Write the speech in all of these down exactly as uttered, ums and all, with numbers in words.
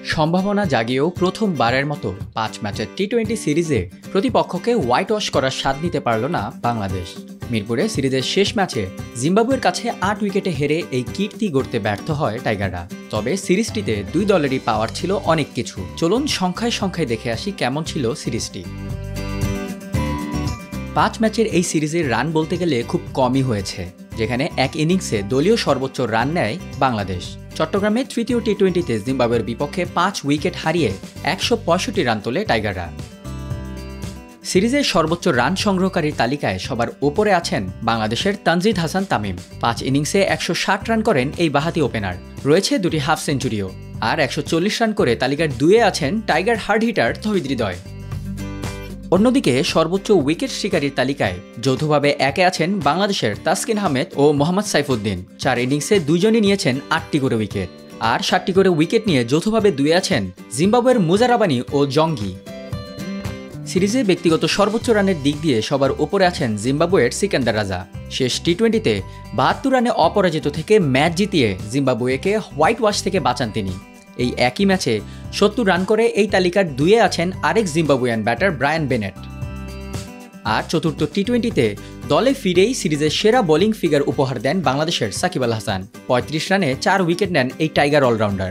সম্ভাবনা জাগিয়েও প্রথমবারের মতো পাঁচ ম্যাচের টি টোয়েন্টি সিরিজে প্রতিপক্ষকে হোয়াইট ওয়াশ করার স্বাদ নিতে পারল না বাংলাদেশ। মিরপুরে সিরিজের শেষ ম্যাচে জিম্বাবুয়ের কাছে আট উইকেটে হেরে এই কীর্তি গড়তে ব্যর্থ হয় টাইগাররা। তবে সিরিজটিতে দুই দলেরই পাওয়ার ছিল অনেক কিছু। চলুন সংখ্যায় সংখ্যায় দেখে আসি কেমন ছিল সিরিজটি। পাঁচ ম্যাচের এই সিরিজের রান বলতে গেলে খুব কমই হয়েছে, যেখানে এক ইনিংসে দলীয় সর্বোচ্চ রান নেয় বাংলাদেশ। চট্টগ্রামে তৃতীয় টি টোয়েন্টিতে জিম্বাবুয়ের বিপক্ষে পাঁচ উইকেট হারিয়ে একশো পঁয়ষট্টি রান তোলে টাইগাররা। সিরিজের সর্বোচ্চ রান সংগ্রহকারীর তালিকায় সবার ওপরে আছেন বাংলাদেশের তানজিদ হাসান তামিম। পাঁচ ইনিংসে একশো ষাট রান করেন এই বাঁহাতি ওপেনার। রয়েছে দুটি হাফ সেঞ্চুরিও। আর একশো চল্লিশ রান করে তালিকার দুয়ে আছেন tiger hard hitter Towhid Hridoy. অন্যদিকে সর্বোচ্চ উইকেট শিকারীর তালিকায় যৌথভাবে একে আছেন বাংলাদেশের তাসকিন আহমেদ ও মোহাম্মদ সাইফুদ্দিন। চার ইনিংসে দুইজনই নিয়েছেন আটটি করে উইকেট, আর সাতটি করে উইকেট নিয়ে যৌথভাবে দুয়ে আছেন জিম্বাবুয়ের মুজারাবানি ও জঙ্গি। সিরিজে ব্যক্তিগত সর্বোচ্চ রানের দিক দিয়ে সবার ওপরে আছেন জিম্বাবুয়ের সিকান্দার রাজা। শেষ টি টোয়েন্টিতে বাহাত্তর রানে অপরাজিত থেকে ম্যাচ জিতিয়ে জিম্বাবুয়েকে হোয়াইট ওয়াশ থেকে বাঁচান তিনি। এই একই ম্যাচে সত্তর রান করে এই তালিকার দুয়ে আছেন আরেক জিম্বাবুয়ান ব্যাটার ব্রায়ান বেনেট। আর চতুর্থ টি টোয়েন্টিতে দলে ফিরেই সিরিজের সেরা বোলিং ফিগার উপহার দেন বাংলাদেশের সাকিব আল হাসান। পঁয়ত্রিশ রানে চার উইকেট নেন এই টাইগার অলরাউন্ডার।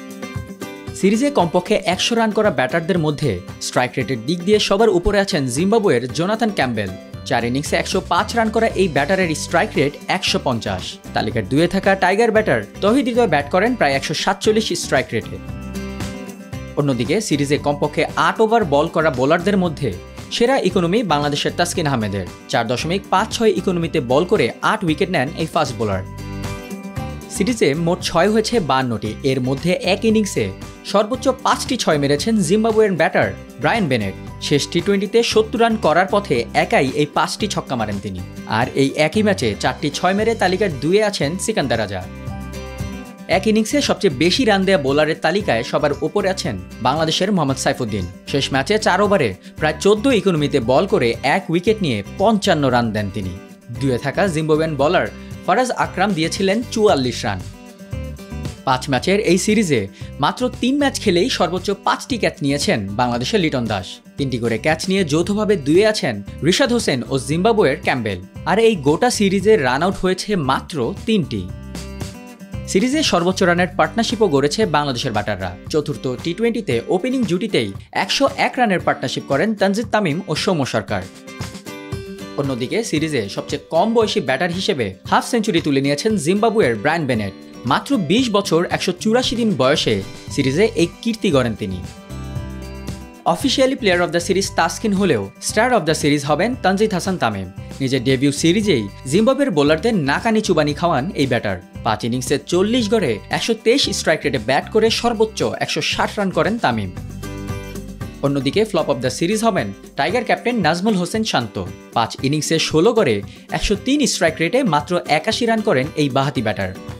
সিরিজে কমপক্ষে একশো রান করা ব্যাটারদের মধ্যে স্ট্রাইক রেটের দিক দিয়ে সবার উপরে আছেন জিম্বাবুয়ের জোনাথন ক্যাম্বেল। চার ইনিংসে একশো পাঁচ রান করা এই ব্যাটারের স্ট্রাইক রেট একশো পঞ্চাশ। তালিকার দুয়ে থাকা tiger batter Towhid Hridoy bat করেন প্রায় একশো সাতচল্লিশ স্ট্রাইক রেটে। অন্যদিকে সিরিজে কমপক্ষে আট ওভার বল করা বোলারদের মধ্যে সেরা ইকোনমি বাংলাদেশের তাসকিন আহমেদের। চার দশমিক পাঁচ ছয় ইকোনমিতে বল করে আট উইকেট নেন এই ফাস্ট বোলার। সিরিজে মোট ছয় হয়েছে বান্নটি, এর মধ্যে এক ইনিংসে সর্বোচ্চ পাঁচটি ছয় মেরেছেন জিম্বাবুয়ের ব্যাটার ব্রায়ান বেনেট। শেষ টি টোয়েন্টিতে সত্তর রান করার পথে একাই এই পাঁচটি ছক্কা মারেন তিনি। আর এই একই ম্যাচে চারটি ছয় মেরে তালিকার দুয়ে আছেন সিকান্দার রাজা। এক ইনিংসে সবচেয়ে বেশি রান দেয়া বোলারের তালিকায় সবার ওপরে আছেন বাংলাদেশের মোহাম্মদ সাইফুদ্দিন। শেষ ম্যাচে চার ওভারে প্রায় চোদ্দ ইকোনমিতে বল করে এক উইকেট নিয়ে পঞ্চান্ন রান দেন তিনি। দুয়ে থাকা জিম্বাবুয়ান বোলার ফারাজ আকরাম দিয়েছিলেন চুয়াল্লিশ রান। পাঁচ ম্যাচের এই সিরিজে মাত্র তিন ম্যাচ খেলেই সর্বোচ্চ পাঁচটি ক্যাচ নিয়েছেন বাংলাদেশের লিটন দাস। তিনটি করে ক্যাচ নিয়ে যৌথভাবে দুয়ে আছেন রিশাদ হোসেন ও জিম্বাবুয়ের ক্যাম্বেল। আর এই গোটা সিরিজে রান আউট হয়েছে মাত্র তিনটি। সিরিজে সর্বোচ্চ রানের পার্টনারশিপও গড়েছে বাংলাদেশের ব্যাটাররা। চতুর্থ টি টোয়েন্টিতে ওপেনিং জুটিতেই একশো এক রানের পার্টনারশিপ করেন তানজিদ তামিম ও সৌম্য সরকার। অন্যদিকে সিরিজে সবচেয়ে কম বয়সী ব্যাটার হিসেবে হাফ সেঞ্চুরি তুলে নিয়েছেন জিম্বাবুয়ের ব্রায়ান বেনেট। মাত্র বিশ বছর একশো চুরাশি দিন বয়সে সিরিজে এই কীর্তি গড়েন তিনি। Officially player of the series Taskin হলেও স্টার অব দ্য সিরিজ হবেন তানজিদ হাসান তামিম। নিজের ডেবিউ সিরিজেই জিম্বাবুয়ের বোলারদের নাকানি চুবানি খাওয়ান এই ব্যাটার। পাঁচ ইনিংসে চল্লিশ গড়ে একশো তেইশ স্ট্রাইক রেটে ব্যাট করে সর্বোচ্চ একশো ষাট রান করেন তামিম। অন্যদিকে ফ্লপ অব দ্য সিরিজ হবেন টাইগার ক্যাপ্টেন নাজমুল হোসেন শান্ত। পাঁচ ইনিংসে ষোলো গড়ে একশো তিন স্ট্রাইক রেটে মাত্র একাশি রান করেন এই বাঁহাতি ব্যাটার।